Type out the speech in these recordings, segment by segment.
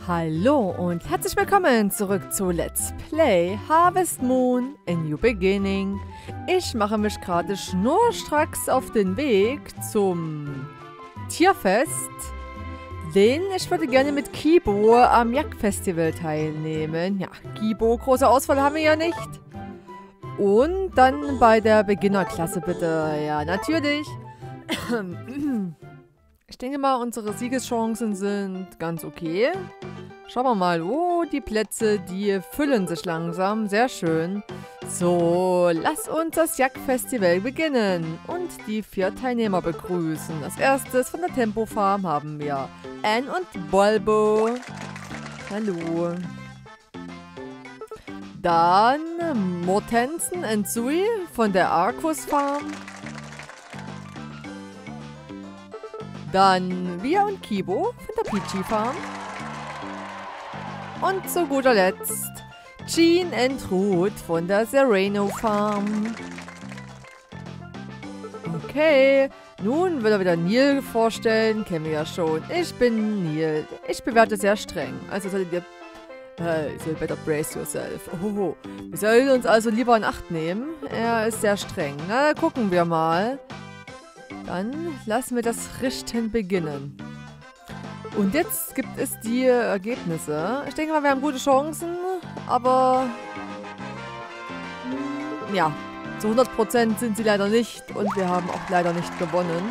Hallo und herzlich willkommen zurück zu Let's Play Harvest Moon A New Beginning. Ich mache mich gerade schnurstracks auf den Weg zum Tierfest, denn ich würde gerne mit Kibo am Jagdfestival teilnehmen. Ja, Kibo, große Auswahl haben wir ja nicht. Und dann bei der Beginnerklasse bitte. Ja, natürlich. Ich denke mal, unsere Siegeschancen sind ganz okay. Schauen wir mal. Oh, die Plätze, die füllen sich langsam. Sehr schön. So, lass uns das Jagdfestival beginnen und die 4 Teilnehmer begrüßen. Als erstes von der Tempo Farm haben wir Anne und Bulbo. Hallo. Dann Mortensen und Sui von der Arcus Farm. Dann wir und Kibo von der Peachy Farm. Und zu guter Letzt Jean und Ruth von der Sereno Farm. Okay, nun will er wieder Neil vorstellen. Kennen wir ja schon. Ich bin Neil. Ich bewerte sehr streng. Also solltet ihr... you better brace yourself. Oh, wir sollen uns also lieber in Acht nehmen. Er ist sehr streng. Na, gucken wir mal. Dann lassen wir das Richten beginnen. Und jetzt gibt es die Ergebnisse. Ich denke mal, wir haben gute Chancen, aber ja, zu 100% sind sie leider nicht und wir haben auch leider nicht gewonnen.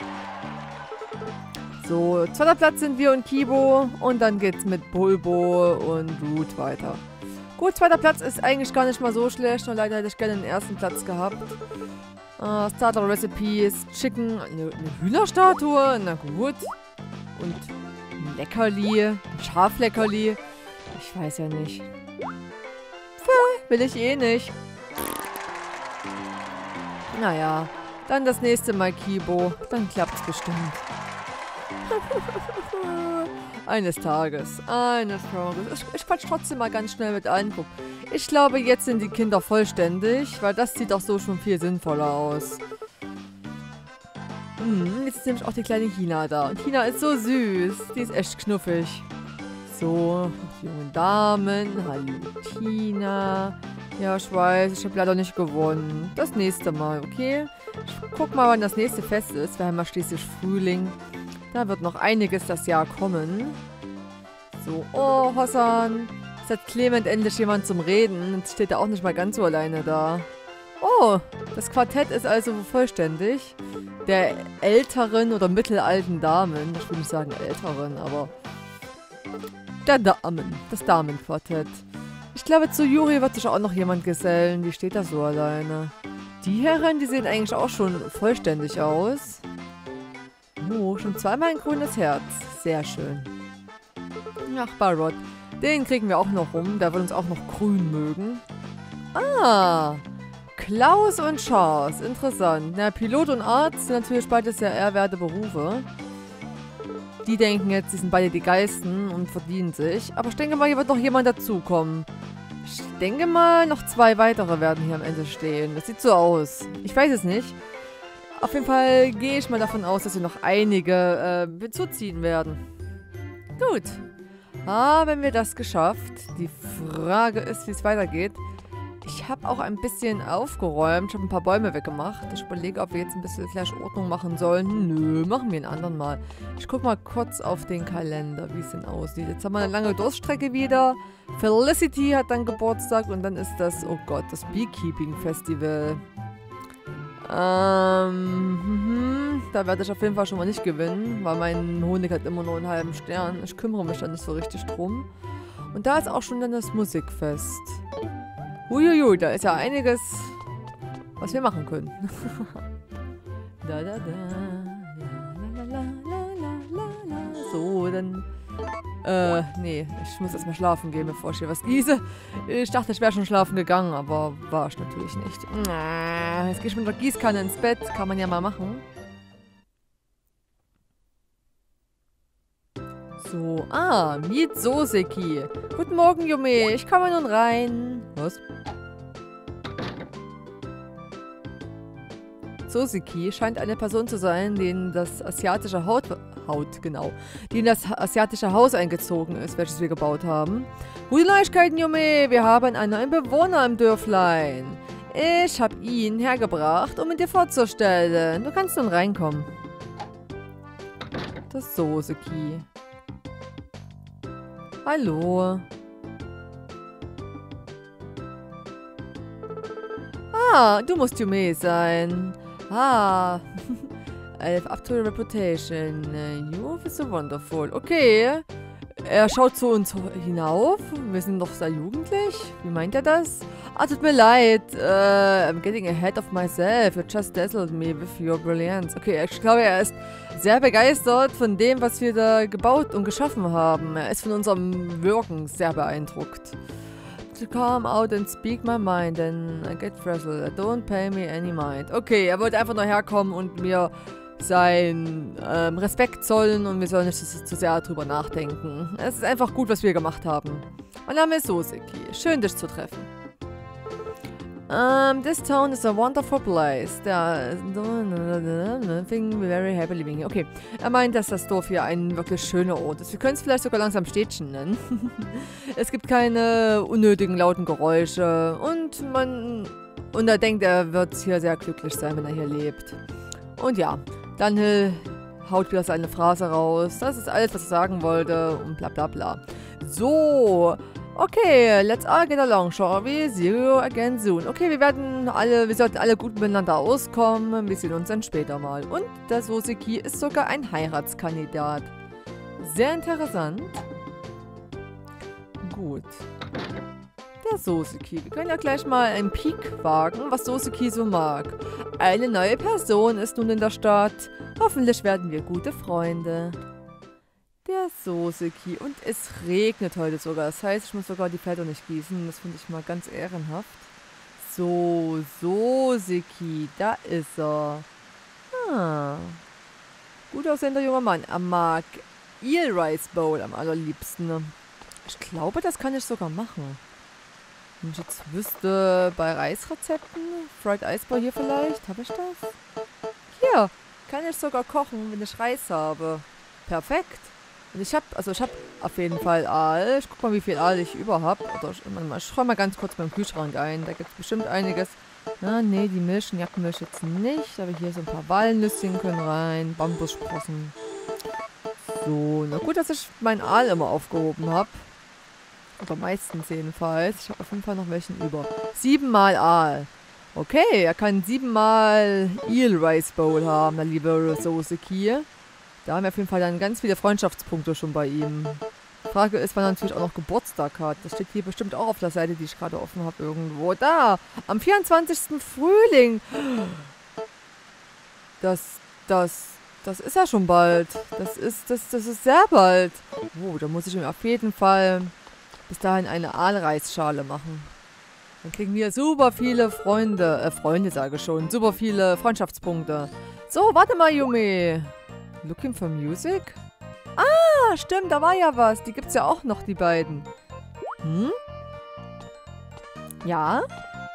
So, 2. Platz sind wir und Kibo und dann geht's mit Bulbo und Root weiter. Gut, 2. Platz ist eigentlich gar nicht mal so schlecht, nur leider hätte ich gerne den 1. Platz gehabt. Starter Recipes, Chicken, eine Hühnerstatue, na gut. Und ein Leckerli, ein Schafleckerli. Ich weiß ja nicht. Will ich eh nicht. Naja, dann das nächste Mal Kibo, dann klappt's bestimmt. Eines Tages. Ich quatsch trotzdem mal ganz schnell mit ein. Guck. Ich glaube, jetzt sind die Kinder vollständig, weil das sieht doch so schon viel sinnvoller aus. Jetzt ist nämlich auch die kleine Hina da. Und Hina ist so süß. Die ist echt knuffig. So, die jungen Damen. Hallo, Tina. Ja, ich weiß, ich habe leider nicht gewonnen. Das nächste Mal, okay? Ich guck mal, wann das nächste Fest ist. Wir haben ja schließlich Frühling. Da wird noch einiges das Jahr kommen. So, oh, Hossan. Jetzt hat Clement endlich jemand zum Reden. Jetzt steht er auch nicht mal ganz so alleine da. Oh, das Quartett ist also vollständig. Der älteren oder mittelalten Damen. Ich will nicht sagen älteren, aber... der Damen. Das Damenquartett. Ich glaube, zu Juri wird sich auch noch jemand gesellen. Die steht da so alleine. Die Herren, die sehen eigentlich auch schon vollständig aus. Oh, schon zweimal ein grünes Herz. Sehr schön. Ach, Barrot. Den kriegen wir auch noch rum. Der will uns auch noch grün mögen. Ah, Klaus und Charles. Interessant. Na, Pilot und Arzt sind natürlich beide sehr ehrwerte Berufe. Die denken jetzt, sie sind beide die Geisten und verdienen sich. Aber ich denke mal, hier wird noch jemand dazukommen. Ich denke mal, noch 2 weitere werden hier am Ende stehen. Das sieht so aus. Ich weiß es nicht. Auf jeden Fall gehe ich mal davon aus, dass wir noch einige hinzuziehen werden. Gut. Haben wir das geschafft? Die Frage ist, wie es weitergeht. Ich habe auch ein bisschen aufgeräumt. Ich habe ein paar Bäume weggemacht. Ich überlege, ob wir jetzt ein bisschen gleich Ordnung machen sollen. Nö, machen wir ein anderen Mal. Ich gucke mal kurz auf den Kalender, wie es denn aussieht. Jetzt haben wir eine lange Durststrecke wieder. Felicity hat dann Geburtstag und dann ist das, oh Gott, das Beekeeping Festival. Da werde ich auf jeden Fall schon mal nicht gewinnen, weil mein Honig hat immer nur einen halben Stern. Ich kümmere mich da nicht so richtig drum. Und da ist auch schon dann das Musikfest. Uiuiui, da ist ja einiges, was wir machen können. So, dann... nee, ich muss erstmal schlafen gehen, bevor ich hier was gieße. Ich dachte, ich wäre schon schlafen gegangen, aber war ich natürlich nicht. Jetzt gehe ich mit der Gießkanne ins Bett. Kann man ja mal machen. So, Miet Soseki. Guten Morgen, Yume. Ich komme nun rein. Was? Soseki scheint eine Person zu sein, denen das asiatische Haut, genau. Die in das asiatische Haus eingezogen ist, welches wir gebaut haben. Gute Neuigkeiten, Yume. Wir haben einen neuen Bewohner im Dörflein. Ich habe ihn hergebracht, um ihn dir vorzustellen. Du kannst nun reinkommen. Das Soseki. Hallo. Ah, du musst Yume sein. Ah. Up to your reputation. You are so wonderful. Okay. Er schaut zu uns hinauf. Wir sind noch sehr jugendlich. Wie meint er das? Ah, tut mir leid. I'm getting ahead of myself. You just dazzled me with your brilliance. Okay, ich glaube, er ist sehr begeistert von dem, was wir da gebaut und geschaffen haben. Er ist von unserem Wirken sehr beeindruckt. To come out and speak my mind, and I get frazzled. Don't pay me any mind. Okay, er wollte einfach nur herkommen und mir seinen Respekt zollen und wir sollen nicht zu sehr drüber nachdenken. Es ist einfach gut, was wir gemacht haben. Mein Name ist Soseki. Schön, dich zu treffen. This town is a wonderful place. Thing very happy living here. Okay, er meint, dass das Dorf hier ein wirklich schöner Ort ist. Wir können es vielleicht sogar langsam Städtchen nennen. Es gibt keine unnötigen lauten Geräusche und er denkt, er wird hier sehr glücklich sein, wenn er hier lebt. Und ja, Dunhill haut wieder seine Phrase raus. Das ist alles, was er sagen wollte und bla bla bla. So, okay, let's all get along, shall we? See you again soon. Okay, wir sollten alle gut miteinander auskommen. Wir sehen uns dann später mal. Und der Soseki ist sogar ein Heiratskandidat. Sehr interessant. Gut. Der Soseki. Wir können ja gleich mal einen Peek wagen, was Soseki so mag. Eine neue Person ist nun in der Stadt. Hoffentlich werden wir gute Freunde. Der Soseki. Und es regnet heute sogar. Das heißt, ich muss sogar die Felder nicht gießen. Das finde ich mal ganz ehrenhaft. So, Soseki. Da ist er. Ah. Gut aussehender junger Mann. Er mag Eel Rice Bowl am allerliebsten. Ich glaube, das kann ich sogar machen. Wenn ich jetzt wüsste, bei Reisrezepten, Fried Ice Ball hier vielleicht, habe ich das? Hier, kann ich sogar kochen, wenn ich Reis habe. Perfekt. Und ich habe auf jeden Fall Aal. Ich guck mal, wie viel Aal ich über habe. Ich schau mal ganz kurz beim Kühlschrank ein. Da gibt es bestimmt einiges. Na, nee, die Milch, Jackenmilch jetzt nicht. Aber hier so ein paar Walnüsschen können rein. Bambussprossen. So, na gut, dass ich meinen Aal immer aufgehoben habe. Oder meistens jedenfalls. Ich habe auf jeden Fall noch welchen über. 7 mal Aal. Okay, er kann 7 mal Eel Rice Bowl haben, der liebe Soseki. Da haben wir auf jeden Fall dann ganz viele Freundschaftspunkte schon bei ihm. Die Frage ist, wann er natürlich auch noch Geburtstag hat. Das steht hier bestimmt auch auf der Seite, die ich gerade offen habe irgendwo. Da! Am 24. Frühling! Das ist ja schon bald. Das ist sehr bald. Oh, da muss ich ihm auf jeden Fall bis dahin eine Aalreisschale machen. Dann kriegen wir super viele Freunde sage ich schon, super viele Freundschaftspunkte. So, warte mal, Yume. Looking for music? Ah, stimmt, da war ja was. Die gibt's ja auch noch, die beiden. Hm? Ja?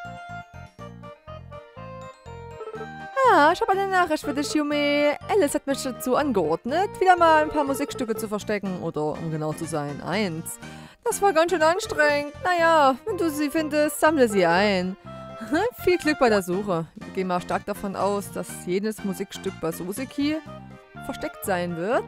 Ah, ich habe eine Nachricht für dich, Yume. Alice hat mich dazu angeordnet, wieder mal ein paar Musikstücke zu verstecken. Oder, um genau zu sein, 1. Das war ganz schön anstrengend. Naja, wenn du sie findest, sammle sie ein. Viel Glück bei der Suche. Ich gehe mal stark davon aus, dass jedes Musikstück bei Soseki versteckt sein wird.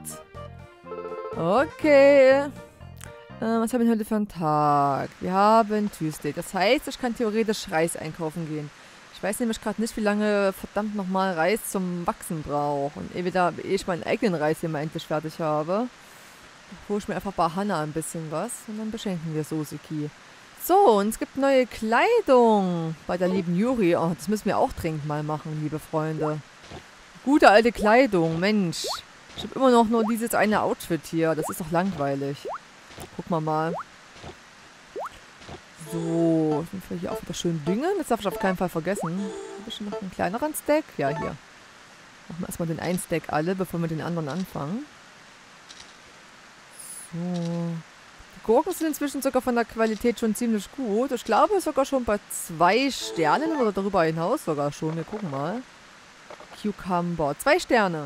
Okay. Was haben wir heute für einen Tag? Wir haben Tuesday. Das heißt, ich kann theoretisch Reis einkaufen gehen. Ich weiß nämlich gerade nicht, wie lange verdammt nochmal Reis zum Wachsen braucht. Und ehe ich meinen eigenen Reis hier mal endlich fertig habe, hole ich mir einfach bei Hannah ein bisschen was und dann beschenken wir Soseki. So, und es gibt neue Kleidung bei der lieben Yuri. Oh, das müssen wir auch dringend mal machen, liebe Freunde. Gute alte Kleidung, Mensch. Ich habe immer noch nur dieses eine Outfit hier. Das ist doch langweilig. Gucken wir mal. So, sind wir hier auch wieder schön düngen. Das darf ich auf keinen Fall vergessen. Habe ich noch einen kleineren Stack? Ja, hier. Machen wir erstmal den einen Stack alle, bevor wir den anderen anfangen. So. Die Gurken sind inzwischen sogar von der Qualität schon ziemlich gut. Ich glaube sogar schon bei 2 Sternen oder darüber hinaus sogar schon. Wir gucken mal. Cucumber. 2 Sterne.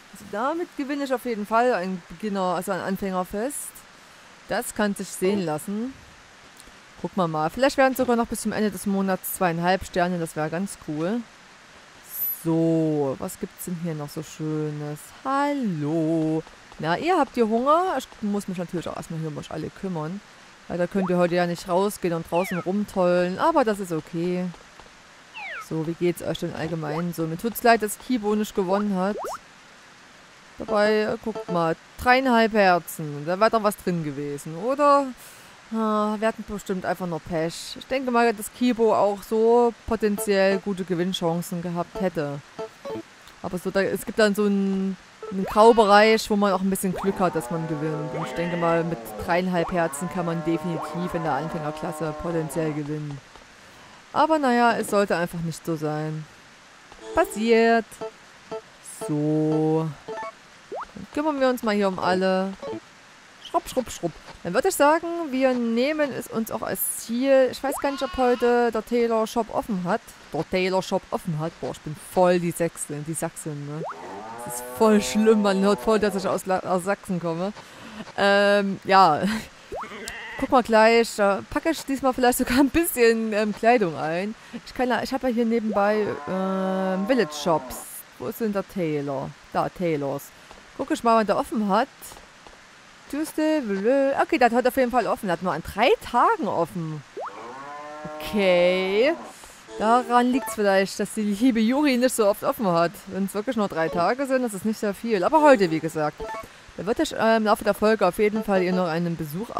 Also damit gewinne ich auf jeden Fall ein also ein Anfängerfest. Das kann sich sehen lassen. Gucken wir mal. Vielleicht werden sogar noch bis zum Ende des Monats 2,5 Sterne. Das wäre ganz cool. So, was gibt's denn hier noch so Schönes? Hallo. Na, ihr habt hier Hunger? Ich muss mich natürlich auch erstmal hier um euch alle kümmern. Weil da könnt ihr heute ja nicht rausgehen und draußen rumtollen. Aber das ist okay. So, wie geht's euch denn allgemein so? Mir tut's leid, dass Kibo nicht gewonnen hat. Dabei, guckt mal, 3,5 Herzen. Da wäre doch was drin gewesen, oder? Wir hatten bestimmt einfach nur Pech. Ich denke mal, dass Kibo auch so potenziell gute Gewinnchancen gehabt hätte. Aber so, es gibt dann so einen Graubereich, wo man auch ein bisschen Glück hat, dass man gewinnt. Und ich denke mal, mit 3,5 Herzen kann man definitiv in der Anfängerklasse potenziell gewinnen. Aber naja, es sollte einfach nicht so sein. Passiert. So. Dann kümmern wir uns mal hier um alle. Schrupp, schrupp, schrupp. Dann würde ich sagen, wir nehmen es uns auch als Ziel. Ich weiß gar nicht, ob heute der Taylor Shop offen hat. Boah, ich bin voll die Sachsin, ne? Das ist voll schlimm, man hört voll, dass ich aus Sachsen komme. Ja. Guck mal gleich, da packe ich diesmal vielleicht sogar ein bisschen Kleidung ein. Ich habe ja hier nebenbei Village Shops. Wo ist denn der Taylor? Da, Taylors. Guck ich mal, wann der offen hat. Tuesday, okay, das hat auf jeden Fall offen. Hat nur an 3 Tagen offen. Okay. Daran liegt es vielleicht, dass die liebe Juri nicht so oft offen hat. Wenn es wirklich nur 3 Tage sind, das ist nicht sehr viel. Aber heute, wie gesagt. Da wird ich im Laufe der Folge auf jeden Fall ihr noch einen Besuch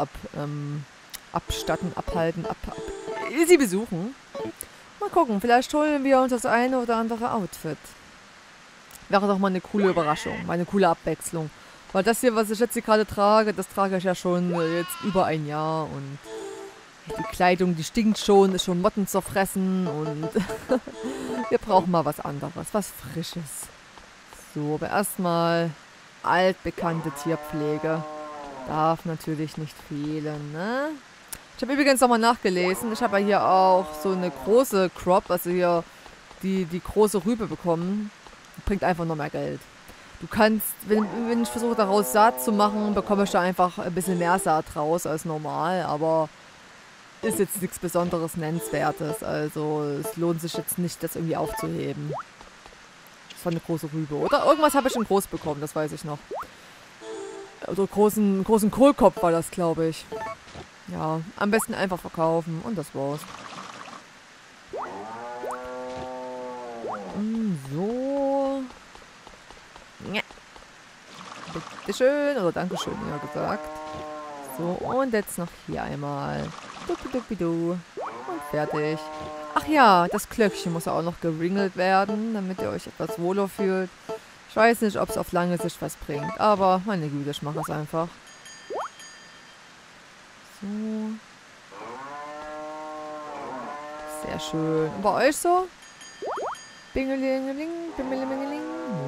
sie besuchen. Mal gucken, vielleicht holen wir uns das eine oder andere Outfit. Wäre doch mal eine coole Überraschung, mal eine coole Abwechslung. Weil das hier, was ich jetzt hier gerade trage, das trage ich ja schon jetzt über ein Jahr. Und die Kleidung, die stinkt schon, ist schon Motten zerfressen. Und wir brauchen mal was anderes, was Frisches. So, aber erstmal altbekannte Tierpflege. Darf natürlich nicht fehlen, ne? Ich habe übrigens nochmal nachgelesen. Ich habe ja hier auch so eine große Crop, also hier die große Rübe bekommen. Bringt einfach noch mehr Geld. Du kannst, wenn ich versuche daraus Saat zu machen, bekomme ich da einfach ein bisschen mehr Saat raus als normal, aber ist jetzt nichts Besonderes Nennenswertes. Also es lohnt sich jetzt nicht, das irgendwie aufzuheben. Das war eine große Rübe. Oder irgendwas habe ich schon groß bekommen, das weiß ich noch. Oder großen Kohlkopf war das, glaube ich. Ja, am besten einfach verkaufen und das war's. So. Ja. Bitteschön, oder Dankeschön, ja gesagt. So, und jetzt noch hier einmal. Dupidupidu. Und fertig. Ach ja, das Glöckchen muss auch noch geringelt werden, damit ihr euch etwas wohler fühlt. Ich weiß nicht, ob es auf lange Sicht was bringt, aber meine Güte, ich mache es einfach. So. Sehr schön. Und bei euch so? Bingelingeling, bimmelingeling.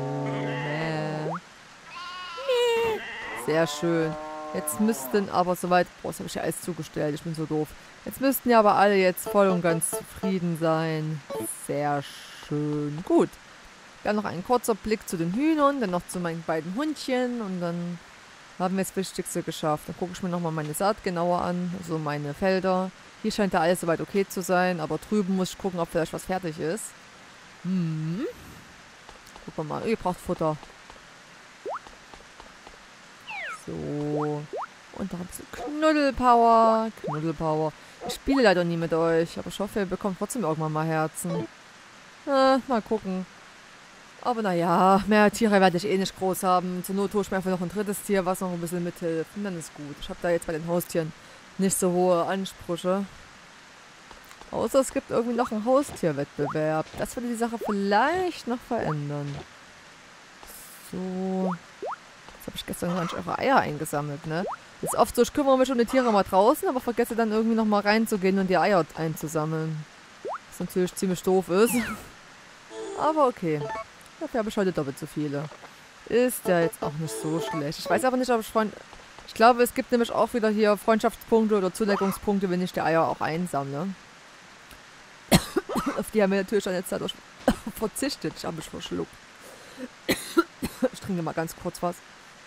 Sehr schön. Jetzt müssten aber soweit... Boah, das habe ich ja alles zugestellt. Ich bin so doof. Jetzt müssten ja aber alle jetzt voll und ganz zufrieden sein. Sehr schön. Gut. Dann noch ein kurzer Blick zu den Hühnern, dann noch zu meinen beiden Hundchen und dann haben wir das Wichtigste geschafft. Dann gucke ich mir nochmal meine Saat genauer an, also meine Felder. Hier scheint da alles soweit okay zu sein, aber drüben muss ich gucken, ob vielleicht was fertig ist. Gucken wir mal. Ihr braucht Futter. So. Und noch ein bisschen Knuddelpower. Knuddelpower. Ich spiele leider nie mit euch, aber ich hoffe, ihr bekommt trotzdem irgendwann mal Herzen. Mal gucken. Aber naja, mehr Tiere werde ich eh nicht groß haben. Zur Not hole ich mir einfach noch ein drittes Tier, was noch ein bisschen mithilft. Und dann ist gut. Ich habe da jetzt bei den Haustieren nicht so hohe Ansprüche. Außer es gibt irgendwie noch einen Haustierwettbewerb. Das würde die Sache vielleicht noch verändern. So. Jetzt habe ich gestern gar nicht eure Eier eingesammelt, ne? Ist oft so, ich kümmere mich um die Tiere mal draußen, aber vergesse dann irgendwie noch mal reinzugehen und die Eier einzusammeln. Was natürlich ziemlich doof ist. Aber okay. Dafür habe ich heute doppelt so viele. Ist ja jetzt auch nicht so schlecht. Ich weiß aber nicht, ob ich glaube, es gibt nämlich auch wieder hier Freundschaftspunkte oder Zudeckungspunkte, wenn ich die Eier auch einsammle. Auf die haben wir natürlich schon jetzt dadurch verzichtet. Ich habe mich verschluckt. Ich trinke mal ganz kurz was.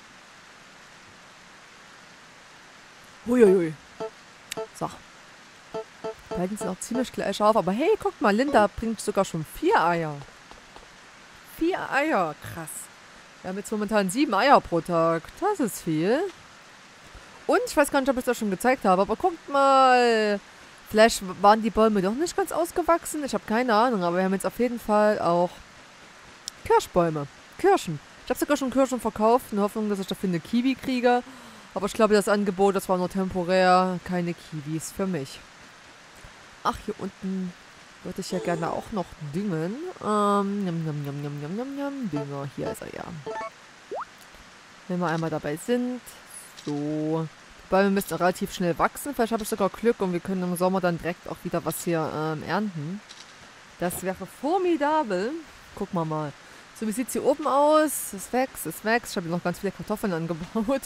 Huiuiui. So. Die beiden sind auch ziemlich gleich auf. Aber hey, guck mal, Linda bringt sogar schon 4 Eier. 4 Eier. Krass. Wir haben jetzt momentan 7 Eier pro Tag. Das ist viel. Und ich weiß gar nicht, ob ich das schon gezeigt habe, aber guckt mal. Vielleicht waren die Bäume doch nicht ganz ausgewachsen. Ich habe keine Ahnung, aber wir haben jetzt auf jeden Fall auch Kirschbäume. Kirschen. Ich habe sogar schon Kirschen verkauft, in der Hoffnung, dass ich dafür eine Kiwi kriege. Aber ich glaube, das Angebot, das war nur temporär. Keine Kiwis für mich. Ach, hier unten würde ich ja gerne auch noch düngen. Dünger, hier ist er ja. Wenn wir einmal dabei sind. So. Die Bäume müssen relativ schnell wachsen. Vielleicht habe ich sogar Glück und wir können im Sommer dann direkt auch wieder was hier ernten. Das wäre formidabel. Gucken wir mal. So, wie sieht es hier oben aus? Es wächst, es wächst. Ich habe hier noch ganz viele Kartoffeln angebaut.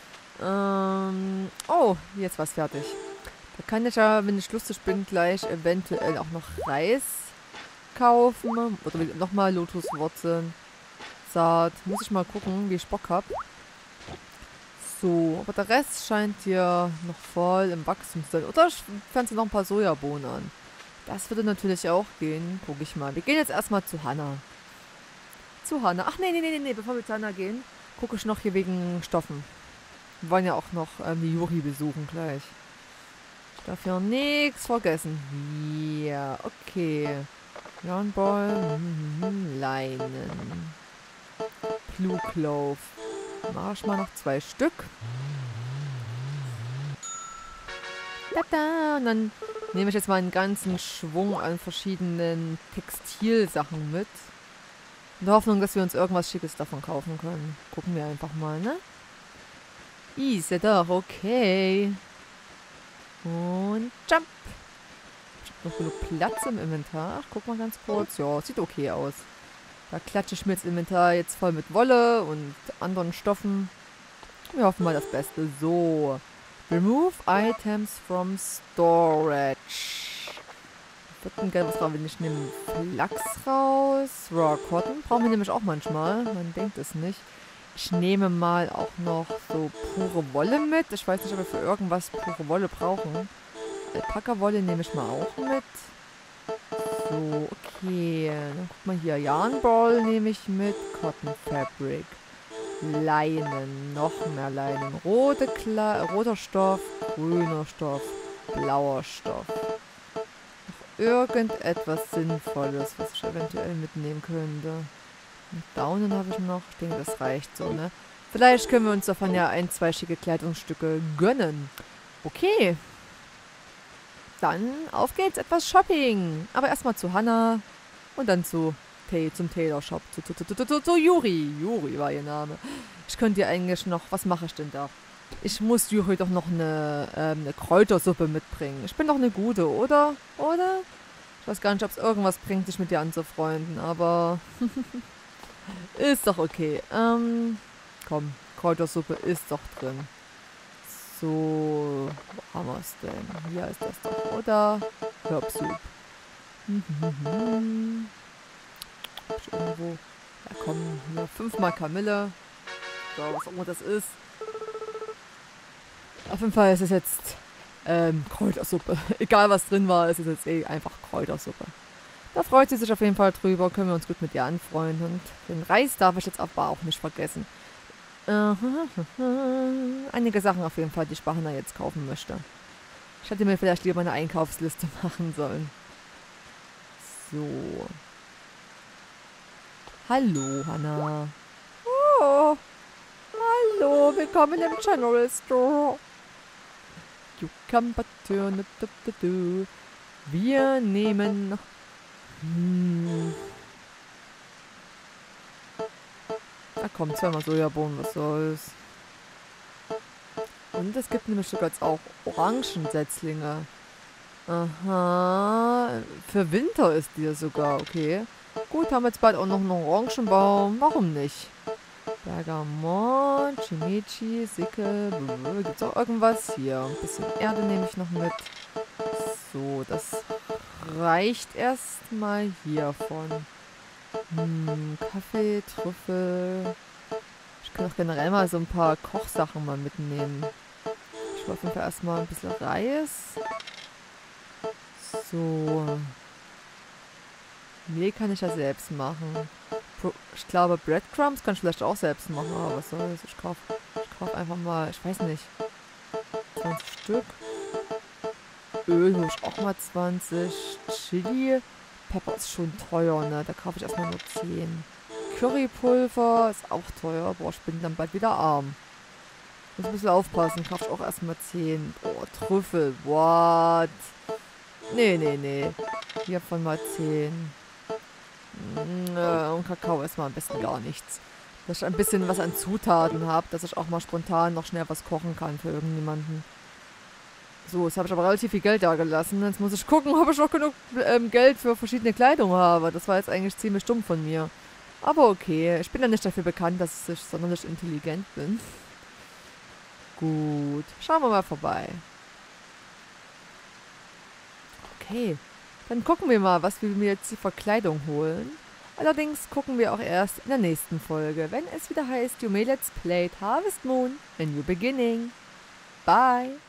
Oh, jetzt war es fertig. Da kann ich ja, wenn ich lustig bin, gleich eventuell auch noch Reis kaufen. Oder nochmal Lotuswurzeln. Saat. Muss ich mal gucken, wie ich Bock habe. So, aber der Rest scheint hier noch voll im Wachstum zu sein. Oder ich pflanze noch ein paar Sojabohnen an. Das würde natürlich auch gehen. Guck ich mal. Wir gehen jetzt erstmal zu Hannah. Zu Hannah. Ach, nee. Bevor wir zu Hannah gehen, gucke ich noch hier wegen Stoffen. Wir wollen ja auch noch die Juri besuchen gleich. Ich darf ja nichts vergessen. Ja, okay. Yarnball, Leinen. Blue Clove. Mache ich mal noch 2 Stück. Tada! Und dann nehme ich jetzt mal einen ganzen Schwung an verschiedenen Textilsachen mit. In der Hoffnung, dass wir uns irgendwas Schickes davon kaufen können. Gucken wir einfach mal, ne? Ist ja doch okay. Und jump. Ich habe noch genug Platz im Inventar. Ach, guck mal ganz kurz. Ja, sieht okay aus. Da klatsche ich mir das Inventar jetzt voll mit Wolle und anderen Stoffen. Wir hoffen mal das Beste. So. Remove items from storage. Ich würde gerne was raus, wenn ich nehme Flachs raus. Raw Cotton brauchen wir nämlich auch manchmal. Man denkt es nicht. Ich nehme mal auch noch so pure Wolle mit. Ich weiß nicht, ob wir für irgendwas pure Wolle brauchen. Alpaka-Wolle nehme ich mal auch mit. So, okay. Dann guck mal hier. Yarnball nehme ich mit. Cotton Fabric. Leinen. Noch mehr Leinen. Roter Stoff. Grüner Stoff. Blauer Stoff. Noch irgendetwas Sinnvolles, was ich eventuell mitnehmen könnte. Und Daunen habe ich noch. Ich denke, das reicht so, ne? Vielleicht können wir uns davon ja 1, 2 schicke Kleidungsstücke gönnen. Okay. Dann auf geht's, etwas Shopping. Aber erstmal zu Hannah und dann zum Tailor Shop. Zu Juri. Juri war ihr Name. Ich könnte ihr eigentlich noch... Was mache ich denn da? Ich muss Juri doch noch eine Kräutersuppe mitbringen. Ich bin doch eine Gute, oder? Oder? Ich weiß gar nicht, ob es irgendwas bringt, sich mit dir anzufreunden, aber... ist doch okay. Komm, Kräutersuppe ist doch drin. So, wo haben wir es denn? Hier ist das doch, oder? Herbsoup. Irgendwo. Ja, komm, hier 5-mal Kamille. So, was auch immer das ist. Auf jeden Fall ist es jetzt Kräutersuppe. Egal was drin war, es ist jetzt einfach Kräutersuppe. Da freut sie sich auf jeden Fall drüber. Können wir uns gut mit ihr anfreunden. Und den Reis darf ich jetzt aber auch nicht vergessen. Einige Sachen auf jeden Fall, die ich bei Hannah jetzt kaufen möchte. Ich hätte mir vielleicht lieber eine Einkaufsliste machen sollen. So. Hallo, Hannah. Oh. Hallo, willkommen im General Store. Wir nehmen... Na komm, 2-mal Sojabohnen, was soll's. Und es gibt nämlich sogar jetzt auch Orangensetzlinge. Aha. Für Winter ist die sogar, okay. Gut, haben wir jetzt bald auch noch einen Orangenbaum. Warum nicht? Bergamot, Chimichi, Sicke. Gibt's auch irgendwas? Hier, ein bisschen Erde nehme ich noch mit. So, das reicht erstmal hiervon. Kaffee, Trüffel. Ich kann auch generell mal so ein paar Kochsachen mal mitnehmen. Ich will auf jeden Fall erstmal ein bisschen Reis. So. Mehl kann ich ja selbst machen. Ich glaube, Breadcrumbs kann ich vielleicht auch selbst machen. Aber was soll's? Ich kauf einfach mal, ich weiß nicht, 20 Stück. Öl hole ich auch mal 20. Chili. Pepper ist schon teuer, ne? Da kaufe ich erstmal nur 10. Currypulver ist auch teuer. Boah, ich bin dann bald wieder arm. Muss ein bisschen aufpassen. Kaufe ich auch erstmal 10. Boah, Trüffel. What? Nee. Hiervon mal 10. Und Kakao erstmal am besten gar nichts. Dass ich ein bisschen was an Zutaten habe, dass ich auch mal spontan noch schnell was kochen kann für irgendjemanden. So, jetzt habe ich aber relativ viel Geld da gelassen. Jetzt muss ich gucken, ob ich noch genug Geld für verschiedene Kleidung habe. Das war jetzt eigentlich ziemlich dumm von mir. Aber okay, ich bin ja nicht dafür bekannt, dass ich sonderlich intelligent bin. Gut, schauen wir mal vorbei. Okay, dann gucken wir mal, was wir mir jetzt die Verkleidung holen. Allerdings gucken wir auch erst in der nächsten Folge, wenn es wieder heißt, You may let's play Harvest Moon, a new beginning. Bye!